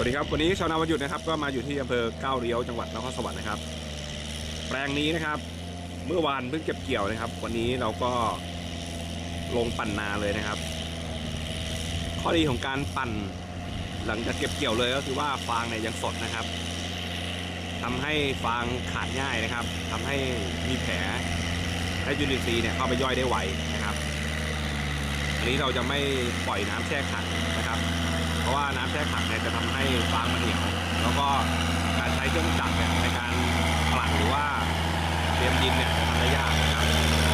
วัสดีครับวันนี้ชาวนาวันหยุดนะครับก็มาอยู่ที่อำเภอก้าวเลี้ยวจังหวัดนครสวรรค์นะครับแปลงนี้นะครับเมื่อวานเพิ่งเก็บเกี่ยวนะครับวันนี้เราก็ลงปั่นนาเลยนะครับข้อดีของการปั่นหลังจากเก็บเกี่ยวเลยก็คือว่าฟางเนี่ยยังสดนะครับทำให้ฟางขาดง่ายนะครับทำให้มีแผลให้จุลินทรีย์เนี่ยเข้าไปย่อยได้ไวนะครับอันนี้เราจะไม่ปล่อยน้ำแช่ขังนะครับเพราะว่าน้ำแช่ขังเนี่ยจะทำให้ฟางมันเหนียวแล้วก็การใช้เครื่องจักรเนี่ยในการผลัดหรือว่าเตรียมดินเนี่ยทำได้ยากนะครับ